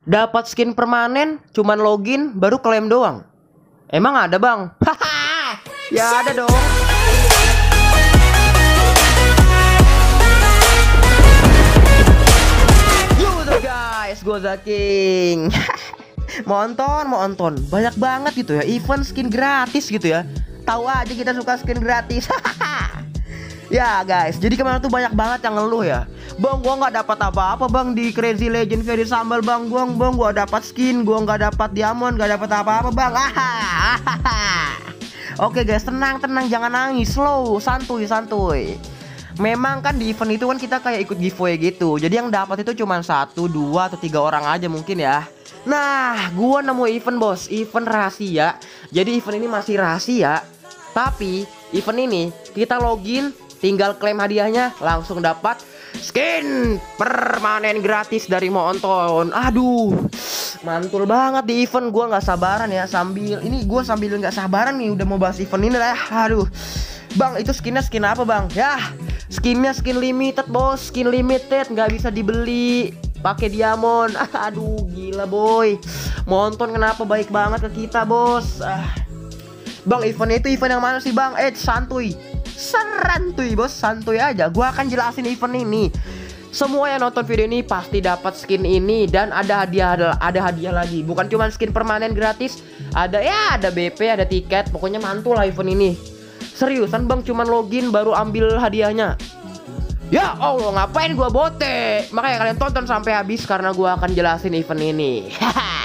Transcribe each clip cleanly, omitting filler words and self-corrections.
Dapat skin permanen cuman login baru klaim doang. Emang ada, Bang? Haha. Ya ada dong. Yo guys, gue Zaking. Mau nonton, banyak banget gitu ya event skin gratis gitu ya. Tahu aja kita suka skin gratis. Ya guys, jadi kemarin tuh banyak banget yang ngeluh ya. Bang, gua nggak dapat apa-apa bang di Crazy Legend Very Sambal bang. Gua dapat skin, gua nggak dapat diamond, nggak dapat apa-apa bang. Oke guys, tenang, jangan nangis, slow, santuy. Memang kan di event itu kan kita kayak ikut giveaway gitu. Jadi yang dapat itu cuma 1, 2, atau 3 orang aja mungkin ya. Nah, gua nemu event bos, event rahasia. Jadi event ini masih rahasia. Tapi event ini kita login, tinggal klaim hadiahnya, langsung dapat skin permanen gratis dari Moonton. Aduh, mantul banget di event. Gua nggak sabaran ya, sambil nggak sabaran nih udah mau bahas event ini lah. Aduh, bang, itu skin apa bang? Ya, skinnya skin limited bos, skin limited, nggak bisa dibeli pakai diamond. Aduh, gila boy. Moonton kenapa baik banget ke kita bos? Bang, eventnya itu event yang mana sih bang? Santuy bos, santuy aja. Gua akan jelasin event ini. Semua yang nonton video ini pasti dapat skin ini dan ada hadiah lagi. Bukan cuma skin permanen gratis, ada BP, ada tiket. Pokoknya mantul lah event ini. Seriusan bang, cuman login baru ambil hadiahnya. Ya Allah, ngapain gua bote? Makanya kalian tonton sampai habis karena gua akan jelasin event ini.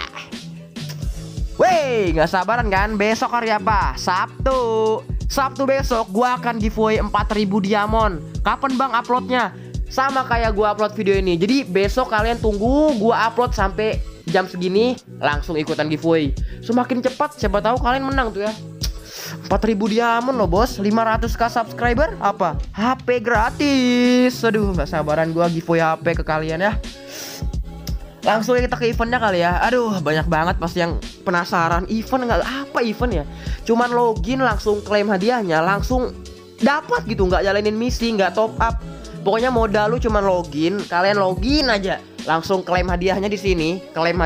Wey, nggak sabaran kan? Besok hari apa? Sabtu besok gua akan giveaway 4000 diamond. Kapan bang uploadnya? Sama kayak gua upload video ini. Jadi besok kalian tunggu gua upload sampai jam segini, langsung ikutan giveaway. Semakin cepat siapa tahu kalian menang tuh ya. 4000 diamond loh bos, 500k subscriber, apa? HP gratis. Aduh, nggak sabaran gua giveaway HP ke kalian ya. Langsung kita ke eventnya kali ya. Aduh, banyak banget pasti yang penasaran. Event nggak apa event ya? Cuman login langsung klaim hadiahnya, langsung dapat gitu. Nggak jalanin misi, nggak top up. Pokoknya modal lu cuman login. Kalian login aja, langsung klaim hadiahnya di sini. Klaim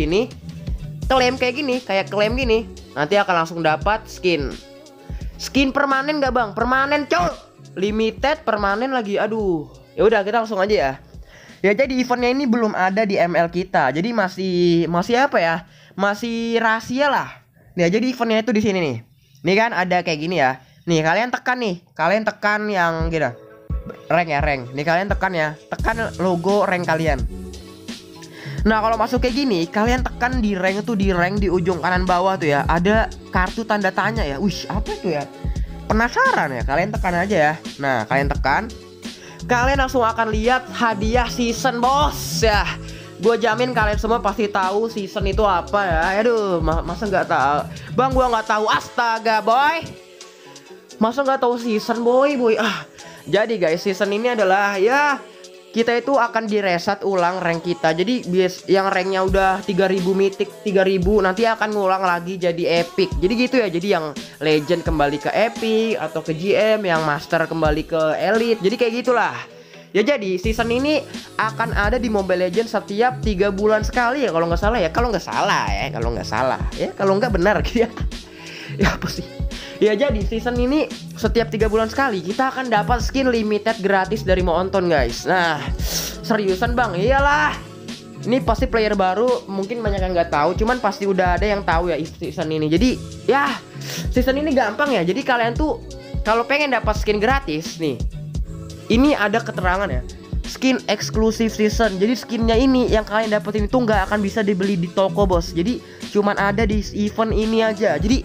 kayak gini, kayak klaim gini. Nanti akan langsung dapat skin. Skin permanen nggak bang? Permanen coy. Limited permanen lagi. Aduh, ya udah kita langsung aja ya. Ya jadi eventnya ini belum ada di ML kita. Jadi masih apa ya? Masih rahasia lah. Nih jadi eventnya itu di sini nih. Nih kan ada kayak gini ya. Nih kalian tekan nih. Kalian tekan yang gitu. Rank. Nih kalian tekan ya. Tekan logo rank kalian. Nah kalau masuk kayak gini, kalian tekan di rank itu, di rank di ujung kanan bawah tuh ya. Ada kartu tanda tanya ya. Wih, apa itu ya? Penasaran ya? Kalian tekan aja ya. Nah kalian tekan. Kalian langsung akan lihat hadiah season bos ya. Gue jamin kalian semua pasti tahu season itu apa ya. Aduh, masa nggak tahu? Bang, gue nggak tahu. Astaga boy, masa nggak tahu season boy. Jadi guys, season ini adalah ya, kita itu akan direset ulang rank kita. Jadi yang ranknya udah 3000 mythic 3000 nanti akan ngulang lagi jadi epic. Jadi gitu ya. Jadi yang legend kembali ke epic atau ke GM, yang master kembali ke elite. Jadi kayak gitulah. Ya jadi season ini akan ada di Mobile Legends setiap 3 bulan sekali ya kalau nggak salah ya. Kalau nggak salah ya. Kalau nggak benar gitu ya. Ya apa sih? Ya jadi season ini setiap 3 bulan sekali kita akan dapat skin limited gratis dari Moonton guys. Nah seriusan bang? Iyalah. Ini pasti player baru, mungkin banyak yang nggak tahu. Cuman pasti udah ada yang tahu ya season ini. Jadi ya season ini gampang ya. Jadi kalian tuh kalau pengen dapat skin gratis nih, ini ada keterangan ya. Skin eksklusif season. Jadi skinnya ini yang kalian dapetin itu nggak akan bisa dibeli di toko bos. Jadi cuman ada di event ini aja. Jadi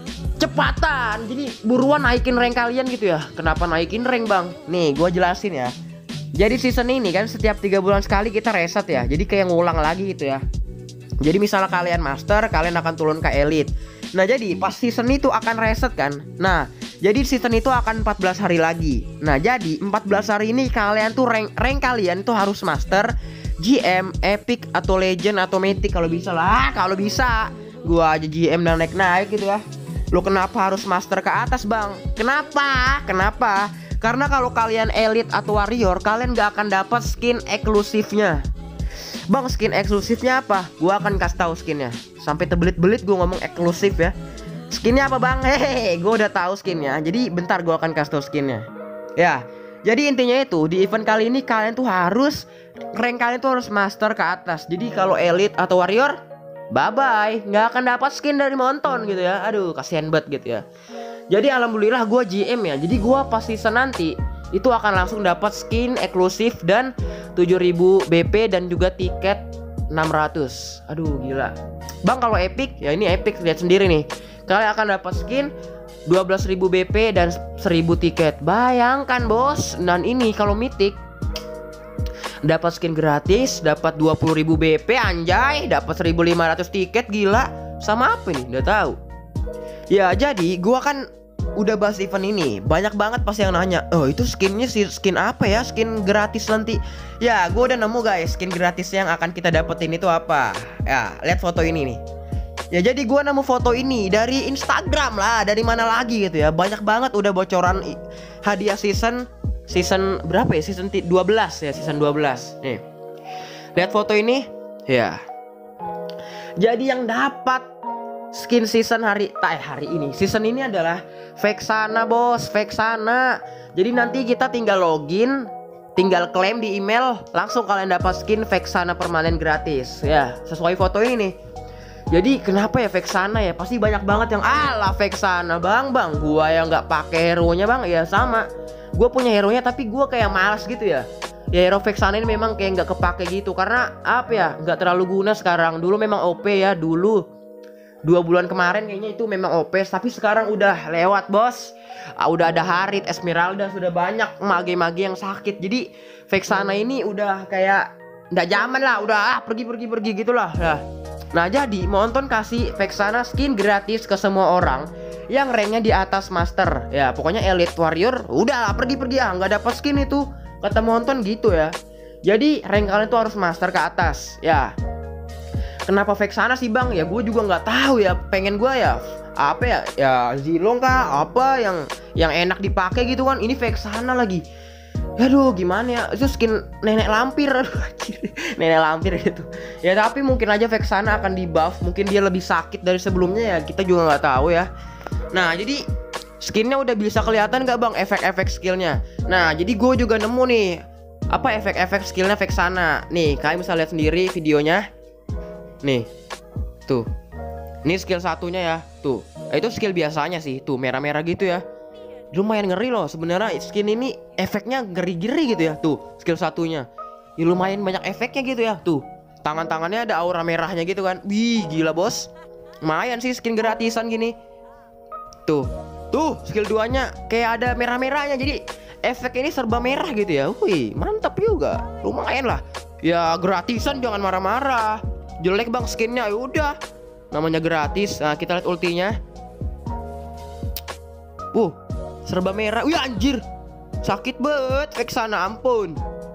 cepatan, jadi buruan naikin rank kalian gitu ya. Kenapa naikin rank bang? Nih gue jelasin ya. Jadi season ini kan setiap 3 bulan sekali kita reset ya. Jadi kayak ngulang lagi gitu ya. Jadi misalnya kalian master, kalian akan turun ke elite. Nah jadi pas season itu akan reset kan. Nah jadi season itu akan 14 hari lagi. Nah jadi 14 hari ini kalian tuh rank kalian tuh harus master, GM, epic, atau legend, atau mythic kalau bisa lah. Kalau bisa gua aja GM dan naik gitu ya. Lo kenapa harus master ke atas bang? Kenapa? Karena kalau kalian elite atau warrior, kalian gak akan dapat skin eksklusifnya. Bang, skin eksklusifnya apa? Gua akan kasih tahu skinnya. Sampai terbelit-belit gua ngomong eksklusif ya. Skinnya apa bang? Hehehe, gua udah tahu skinnya. Jadi bentar gua akan kasih tahu skinnya. Ya, jadi intinya itu di event kali ini kalian tuh harus rank kalian tuh harus master ke atas. Jadi kalau elite atau warrior, bye bye, nggak akan dapat skin dari monton gitu ya. Aduh, kasihan banget gitu ya. Jadi alhamdulillah gua GM ya. Jadi gua pas season nanti itu akan langsung dapat skin eksklusif dan 7000 BP dan juga tiket 600. Aduh gila. Bang, kalau epic ya ini epic, lihat sendiri nih. Kalian akan dapat skin 12.000 BP dan 1000 tiket. Bayangkan bos. Dan ini kalau mythic dapat skin gratis, dapat 20.000 BP anjay, dapat 1.500 tiket, gila. Sama apa nih? Udah tahu. Ya jadi gua kan udah bahas event ini, banyak banget pasti yang nanya, oh itu skinnya skin apa ya, skin gratis nanti. Ya gue udah nemu guys, skin gratis yang akan kita dapetin itu apa. Ya lihat foto ini nih. Ya jadi gue nemu foto ini dari Instagram lah, dari mana lagi gitu ya. Banyak banget udah bocoran hadiah season berapa ya, season 12 ya, season 12 nih. Lihat foto ini ya. Jadi yang dapat skin season hari ini, season ini adalah Vexana bos, Vexana. Jadi nanti kita tinggal login, tinggal klaim di email, langsung kalian dapat skin Vexana permanen gratis. Ya, sesuai foto ini nih. Jadi kenapa ya Vexana ya? Pasti banyak banget yang alah Vexana bang, gua yang nggak pakai hero nya bang. Ya sama, gua punya hero nya tapi gua kayak malas gitu ya. Ya hero Vexana ini memang kayak nggak kepake gitu karena apa ya? Nggak terlalu guna sekarang. Dulu memang OP ya dulu. 2 bulan kemarin kayaknya itu memang OP, tapi sekarang udah lewat bos. Udah ada Harit, Esmeralda, sudah banyak mage-mage yang sakit. Jadi Vexana ini udah kayak nggak zaman lah, udah pergi gitulah. Nah jadi monton kasih Vexana skin gratis ke semua orang yang ranknya di atas master. Ya pokoknya elite warrior udah lah pergi ya, nggak dapat skin itu kata monton gitu ya. Jadi rank kalian tuh harus master ke atas ya. Kenapa Vexana sih bang? Ya gue juga nggak tahu ya. Pengen gue ya apa ya? Ya Zilong kah? Apa yang enak dipakai gitu kan? Ini Vexana lagi. Aduh gimana ya? Itu skin nenek lampir. Nenek lampir gitu. Ya tapi mungkin aja Vexana akan di buff. Mungkin dia lebih sakit dari sebelumnya ya. Kita juga nggak tahu ya. Nah jadi skinnya udah bisa kelihatan nggak bang? Efek-efek skillnya. Nah jadi gue juga nemu nih apa efek-efek skillnya Vexana. Nih kalian bisa lihat sendiri videonya. Nih, tuh, ini skill satunya ya, tuh, itu skill biasanya sih, tuh merah-merah gitu ya, lumayan ngeri loh sebenarnya skin ini, efeknya ngeri-ngeri gitu ya, tuh, skill satunya, ya lumayan banyak efeknya gitu ya, tuh, tangan-tangannya ada aura merahnya gitu kan, wih gila bos, lumayan sih skin gratisan gini, tuh, skill 2-nya kayak ada merah-merahnya, jadi efek ini serba merah gitu ya, wih mantap juga, lumayan lah, ya gratisan jangan marah-marah. Jelek bang skinnya, yaudah namanya gratis. Nah kita lihat ultinya. Serba merah. Wih anjir, sakit banget Vexana, ampun.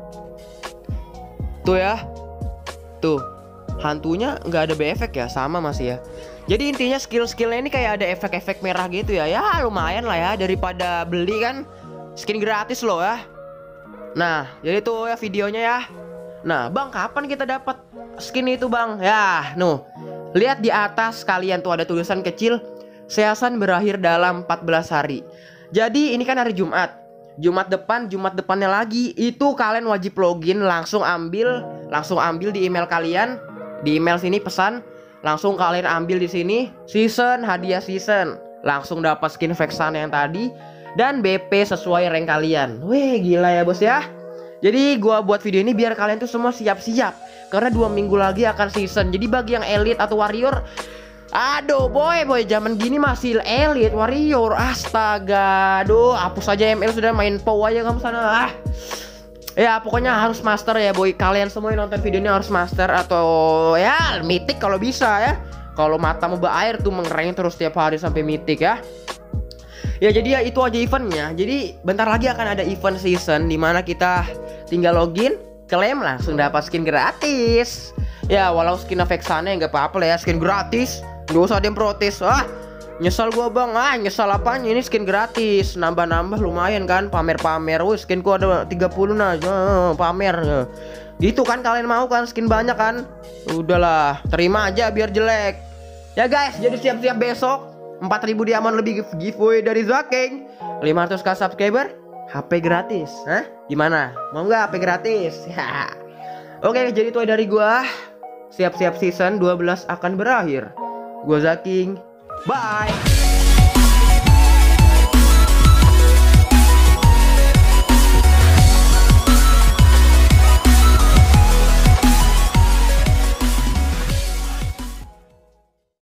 Tuh ya, tuh hantunya nggak ada efek ya, sama masih ya. Jadi intinya skill-skillnya ini kayak ada efek-efek merah gitu ya. Ya lumayan lah ya, daripada beli kan skin gratis loh ya. Nah jadi tuh ya videonya ya. Nah bang, kapan kita dapat skin itu bang? Ya, lihat di atas kalian tuh ada tulisan kecil, season berakhir dalam 14 hari. Jadi ini kan hari Jumat. Jumat depannya lagi itu kalian wajib login, langsung ambil di email kalian. Di email sini pesan, langsung kalian ambil di sini season, hadiah season. Langsung dapat skin Vexana yang tadi dan BP sesuai rank kalian. Wih, gila ya bos ya. Jadi gua buat video ini biar kalian tuh semua siap-siap karena 2 minggu lagi akan season. Jadi bagi yang elite atau warrior, aduh boy zaman gini masih elite warrior, astaga. Aduh hapus aja ML, sudah main PoW aja kamu sana. Ya pokoknya harus master ya boy. Kalian semua yang nonton video ini harus master atau ya mythic kalau bisa ya. Kalau matamu berair tuh mengerangin terus tiap hari sampai mythic ya. Ya jadi ya itu aja eventnya. Jadi bentar lagi akan ada event season dimana kita tinggal login, klaim langsung dapat skin gratis. Ya walau skin Vexana ya nggak apa-apa lah ya, skin gratis. Gak usah ada yang protes. Nyesal gua bang. Nyesal apanya, ini skin gratis. Nambah-nambah lumayan kan, pamer-pamer. Wih skinku ada 30 nah, pamer. Gitu kan kalian mau kan skin banyak kan? Udahlah, terima aja biar jelek. Ya guys, jadi siap-siap besok 4000 diamond lebih giveaway dari Zaking. 500k subscriber, HP gratis. Hah? Gimana? Mau nggak HP gratis? Oke, jadi itu dari gua. Siap-siap season 12 akan berakhir. Gua Zaking. Bye.